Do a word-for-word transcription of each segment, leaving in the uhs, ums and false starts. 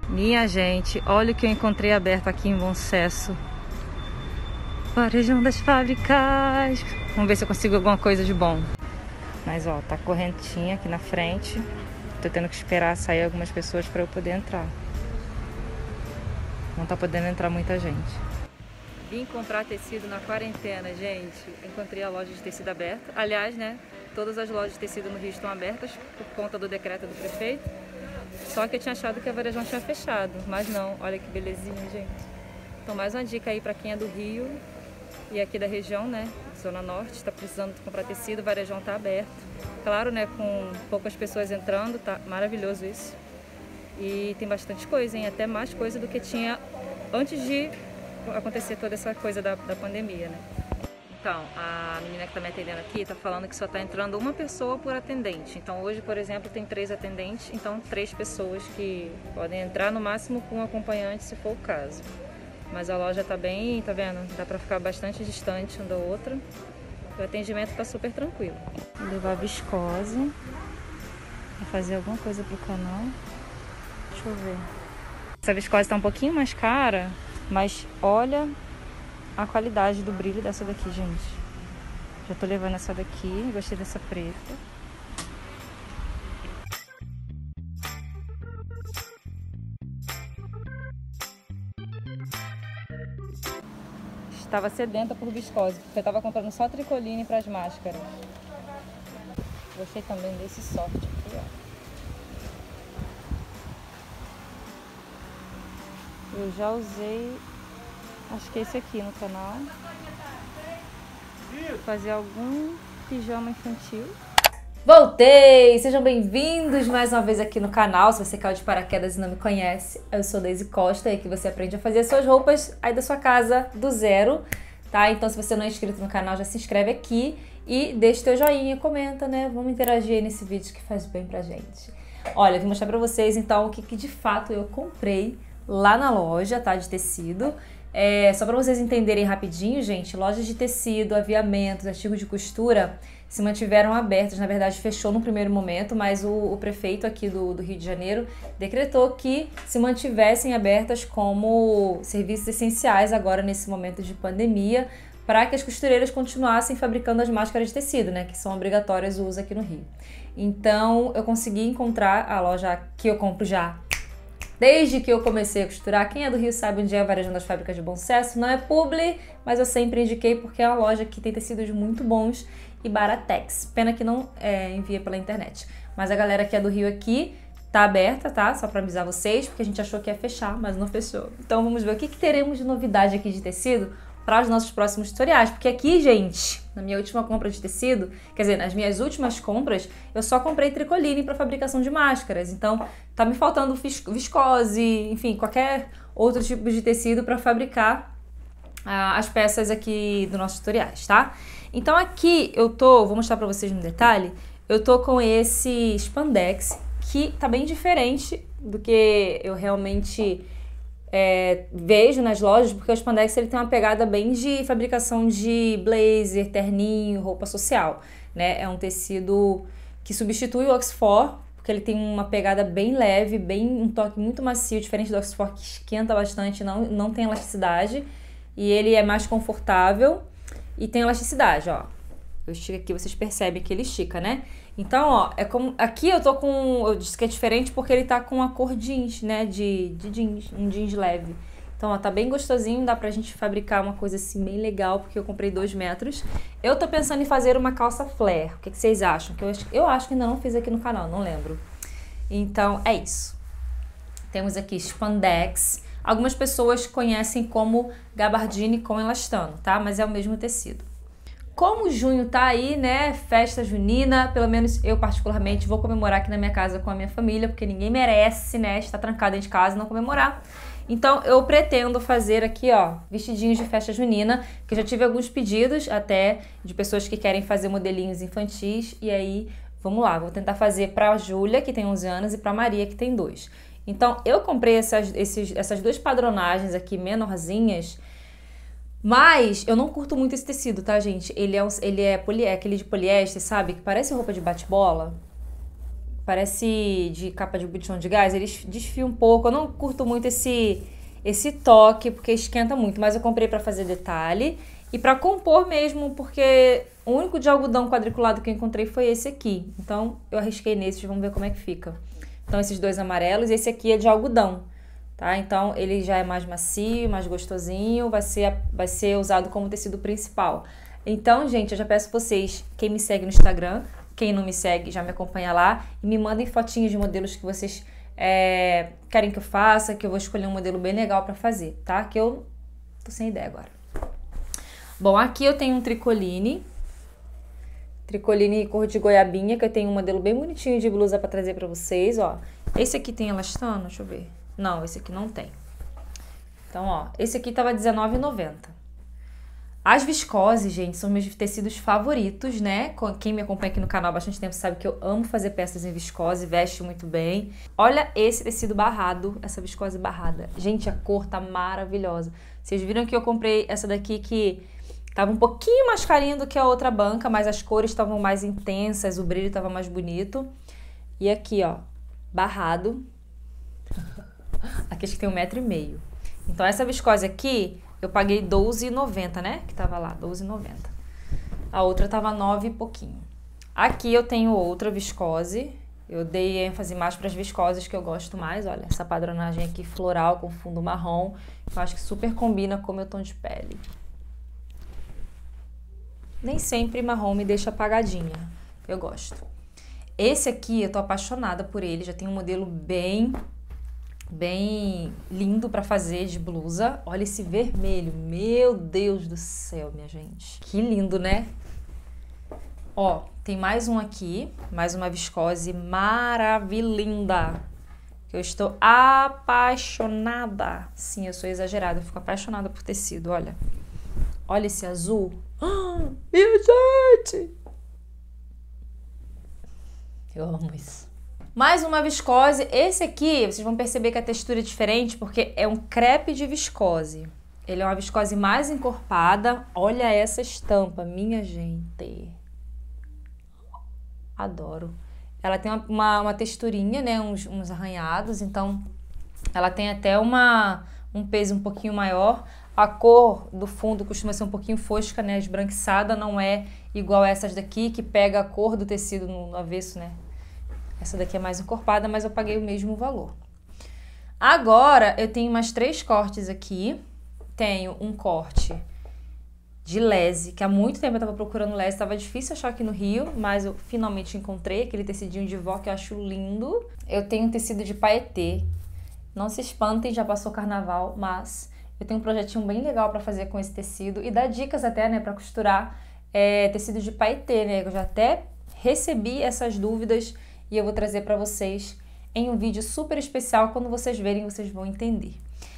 Minha gente, olha o que eu encontrei aberto aqui em Bom Sucesso. Varejão das Fábricas. Vamos ver se eu consigo alguma coisa de bom. Mas ó, tá correntinha aqui na frente. Tô tendo que esperar sair algumas pessoas para eu poder entrar. Não tá podendo entrar muita gente. Vim comprar tecido na quarentena, gente. Encontrei a loja de tecido aberta. Aliás, né, todas as lojas de tecido no Rio estão abertas por conta do decreto do prefeito. Só que eu tinha achado que a Varejão tinha fechado, mas não. Olha que belezinha, gente. Então mais uma dica aí para quem é do Rio e aqui da região, né, Zona Norte, está precisando comprar tecido, o Varejão tá aberto. Claro, né, com poucas pessoas entrando, tá maravilhoso isso. E tem bastante coisa, hein, até mais coisa do que tinha antes de acontecer toda essa coisa da, da pandemia, né. Então, a menina que está me atendendo aqui está falando que só está entrando uma pessoa por atendente. Então hoje, por exemplo, tem três atendentes, então três pessoas que podem entrar no máximo com um acompanhante, se for o caso. Mas a loja está bem, tá vendo? Dá para ficar bastante distante uma da outra. O atendimento está super tranquilo. Vou levar viscose. Vou fazer alguma coisa pro canal. Deixa eu ver. Essa viscose está um pouquinho mais cara, mas olha a qualidade do brilho dessa daqui, gente. Já tô levando essa daqui, gostei dessa preta. Estava sedenta por viscose, porque eu tava comprando só tricoline para as máscaras. Gostei também desse soft aqui, ó. Eu já usei, acho que é esse aqui no canal. Vou fazer algum pijama infantil. Voltei! Sejam bem-vindos mais uma vez aqui no canal. Se você caiu de paraquedas e não me conhece, eu sou Daisy Costa e aqui você aprende a fazer as suas roupas aí da sua casa do zero, tá? Então se você não é inscrito no canal, já se inscreve aqui e deixa teu joinha, comenta, né? Vamos interagir aí nesse vídeo que faz bem pra gente. Olha, eu vou mostrar pra vocês então o que, que de fato eu comprei lá na loja, tá? De tecido. É, só para vocês entenderem rapidinho, gente, lojas de tecido, aviamentos, artigos de costura se mantiveram abertas. Na verdade, fechou no primeiro momento, mas o, o prefeito aqui do, do Rio de Janeiro decretou que se mantivessem abertas como serviços essenciais agora nesse momento de pandemia, para que as costureiras continuassem fabricando as máscaras de tecido, né, que são obrigatórias o uso aqui no Rio. Então, eu consegui encontrar a loja que eu compro já desde que eu comecei a costurar. Quem é do Rio sabe onde é a Varejão das Fábricas de Bom Sucesso. Não é publi, mas eu sempre indiquei porque é uma loja que tem tecidos muito bons e baratex. Pena que não é, envia pela internet. Mas a galera que é do Rio aqui tá aberta, tá? Só pra avisar vocês, porque a gente achou que ia fechar, mas não fechou. Então vamos ver o que, que teremos de novidade aqui de tecido para os nossos próximos tutoriais. Porque aqui, gente, na minha última compra de tecido, quer dizer, nas minhas últimas compras, eu só comprei tricoline para fabricação de máscaras. Então, tá me faltando viscose, enfim, qualquer outro tipo de tecido para fabricar ah, as peças aqui dos nossos tutoriais, tá? Então aqui eu tô, vou mostrar para vocês no detalhe, eu tô com esse spandex, que tá bem diferente do que eu realmente É, vejo nas lojas, porque o spandex ele tem uma pegada bem de fabricação de blazer, terninho, roupa social, né? É um tecido que substitui o Oxford, porque ele tem uma pegada bem leve, bem um toque muito macio, diferente do Oxford que esquenta bastante, não, não tem elasticidade, e ele é mais confortável e tem elasticidade, ó. Eu estico aqui, vocês percebem que ele estica, né? Então, ó, é como... Aqui eu tô com... Eu disse que é diferente porque ele tá com a cor jeans, né? De, de jeans, um jeans leve. Então, ó, tá bem gostosinho. Dá pra gente fabricar uma coisa assim bem legal, porque eu comprei dois metros. Eu tô pensando em fazer uma calça flare. O que, que vocês acham? Que eu, acho, eu acho que ainda não fiz aqui no canal, não lembro. Então, é isso. Temos aqui spandex. Algumas pessoas conhecem como gabardine com elastano, tá? Mas é o mesmo tecido. Como junho tá aí, né, festa junina, pelo menos eu particularmente vou comemorar aqui na minha casa com a minha família, porque ninguém merece, né, estar trancada dentro de casa e não comemorar. Então eu pretendo fazer aqui, ó, vestidinhos de festa junina, que eu já tive alguns pedidos até de pessoas que querem fazer modelinhos infantis, e aí, vamos lá, vou tentar fazer pra Júlia, que tem onze anos, e pra Maria, que tem dois. Então eu comprei essas, esses, essas duas padronagens aqui menorzinhas, mas eu não curto muito esse tecido, tá, gente? Ele é, um, ele é, poli, é aquele de poliéster, sabe? Que parece roupa de bate-bola. parece de capa de botijão de gás, ele desfia um pouco. Eu não curto muito esse, esse toque, porque esquenta muito, mas eu comprei pra fazer detalhe e pra compor mesmo, porque o único de algodão quadriculado que eu encontrei foi esse aqui. Então, eu arrisquei nesses, vamos ver como é que fica. Então, esses dois amarelos, esse aqui é de algodão, tá? Então, ele já é mais macio, mais gostosinho, vai ser, vai ser usado como tecido principal. Então, gente, eu já peço vocês, quem me segue no Instagram, quem não me segue, já me acompanha lá e me mandem fotinhos de modelos que vocês é, querem que eu faça, que eu vou escolher um modelo bem legal pra fazer, tá? Que eu tô sem ideia agora. Bom, aqui eu tenho um tricoline, tricoline cor de goiabinha, que eu tenho um modelo bem bonitinho de blusa pra trazer pra vocês, ó. Esse aqui tem elastano, deixa eu ver. Não, esse aqui não tem. Então, ó, esse aqui tava dezenove reais e noventa centavos. As viscose, gente, são meus tecidos favoritos, né? Quem me acompanha aqui no canal há bastante tempo sabe que eu amo fazer peças em viscose, veste muito bem. Olha esse tecido barrado, essa viscose barrada. Gente, a cor tá maravilhosa. Vocês viram que eu comprei essa daqui que tava um pouquinho mais carinha do que a outra banca, mas as cores estavam mais intensas, o brilho tava mais bonito. E aqui, ó, barrado. Aqui acho que tem um metro e meio. Então essa viscose aqui eu paguei doze reais e noventa centavos, né? Que tava lá, doze reais e noventa centavos. A outra tava nove e pouquinho. Aqui eu tenho outra viscose. Eu dei ênfase mais para as viscoses que eu gosto mais. Olha, essa padronagem aqui floral com fundo marrom. Eu acho que super combina com o meu tom de pele. Nem sempre marrom me deixa apagadinha. Eu gosto. Esse aqui eu tô apaixonada por ele. Já tem um modelo bem... bem lindo pra fazer de blusa. Olha esse vermelho, meu Deus do céu, minha gente. Que lindo, né? Ó, tem mais um aqui, mais uma viscose maravilhosa. Eu estou apaixonada. Sim, eu sou exagerada, eu fico apaixonada por tecido, olha. Olha esse azul. Ah, minha gente! Eu amo isso. Mais uma viscose. Esse aqui, vocês vão perceber que a textura é diferente porque é um crepe de viscose. Ele é uma viscose mais encorpada. Olha essa estampa, minha gente. Adoro. Ela tem uma, uma, uma texturinha, né? Uns, uns arranhados. Então, ela tem até uma, um peso um pouquinho maior. A cor do fundo costuma ser um pouquinho fosca, né? Esbranquiçada. Não é igual essas daqui, que pega a cor do tecido no, no avesso, né? Essa daqui é mais encorpada, mas eu paguei o mesmo valor. Agora, eu tenho mais três cortes aqui. Tenho um corte de lese, que há muito tempo eu tava procurando lese. Tava difícil achar aqui no Rio, mas eu finalmente encontrei aquele tecidinho de vó que eu acho lindo. Eu tenho um tecido de paetê. Não se espantem, já passou carnaval, mas eu tenho um projetinho bem legal pra fazer com esse tecido. E dar dicas até, né, pra costurar é, tecido de paetê, né? Eu já até recebi essas dúvidas. E eu vou trazer para vocês em um vídeo super especial. Quando vocês verem, vocês vão entender.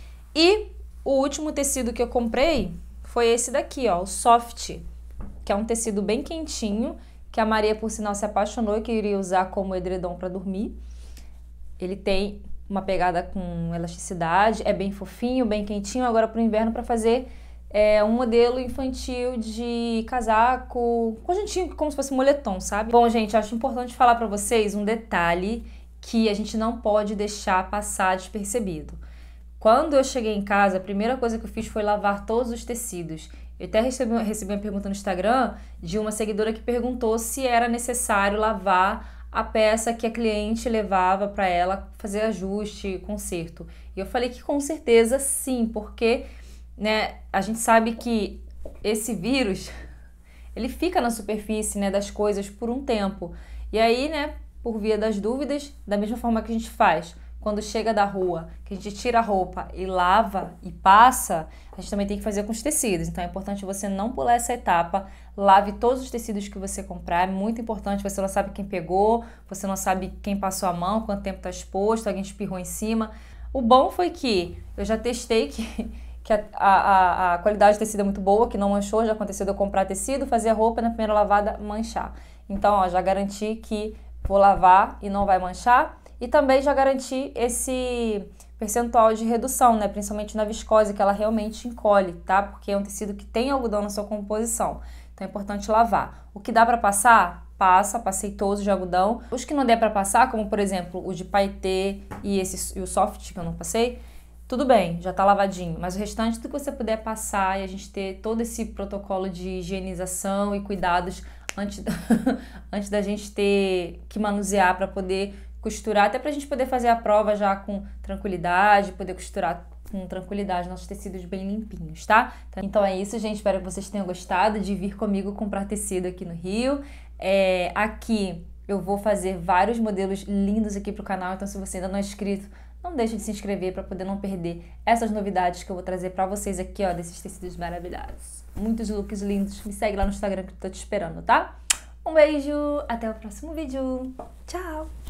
E o último tecido que eu comprei foi esse daqui, ó, o Soft, que é um tecido bem quentinho, que a Maria, por sinal, se apaixonou e queria usar como edredom para dormir. Ele tem uma pegada com elasticidade, é bem fofinho, bem quentinho. Agora para o inverno, para fazer é, um modelo infantil de casaco, conjuntinho, como se fosse um moletom, sabe? Bom, gente, acho importante falar para vocês um detalhe que a gente não pode deixar passar despercebido. Quando eu cheguei em casa, a primeira coisa que eu fiz foi lavar todos os tecidos. Eu até recebi uma, recebi uma pergunta no Instagram de uma seguidora que perguntou se era necessário lavar a peça que a cliente levava para ela fazer ajuste, conserto. E eu falei que com certeza sim, porque, né, a gente sabe que esse vírus, ele fica na superfície, né, das coisas por um tempo. E aí, né, por via das dúvidas, da mesma forma que a gente faz quando chega da rua, que a gente tira a roupa e lava e passa, a gente também tem que fazer com os tecidos. Então é importante você não pular essa etapa. Lave todos os tecidos que você comprar, é muito importante. Você não sabe quem pegou, você não sabe quem passou a mão, quanto tempo está exposto, alguém espirrou em cima. O bom foi que eu já testei que, que a, a, a qualidade do tecido é muito boa, que não manchou. Já aconteceu de eu comprar tecido, fazer a roupa, na primeira lavada manchar. Então, ó, já garanti que vou lavar e não vai manchar. E também já garanti esse percentual de redução, né? Principalmente na viscose, que ela realmente encolhe, tá? Porque é um tecido que tem algodão na sua composição. Então é importante lavar. O que dá pra passar, passa, passei todos de algodão. Os que não der pra passar, como por exemplo o de paetê e, esse, e o soft que eu não passei, tudo bem, já tá lavadinho. Mas o restante, tudo que você puder passar e a gente ter todo esse protocolo de higienização e cuidados antes, antes da gente ter que manusear para poder costurar, até pra gente poder fazer a prova já com tranquilidade, poder costurar com tranquilidade nossos tecidos bem limpinhos, tá? Então é isso, gente. Espero que vocês tenham gostado de vir comigo comprar tecido aqui no Rio. É, aqui eu vou fazer vários modelos lindos aqui pro canal, então se você ainda não é inscrito, não deixe de se inscrever para poder não perder essas novidades que eu vou trazer para vocês aqui, ó, desses tecidos maravilhosos. Muitos looks lindos. Me segue lá no Instagram que eu tô te esperando, tá? Um beijo, até o próximo vídeo. Tchau!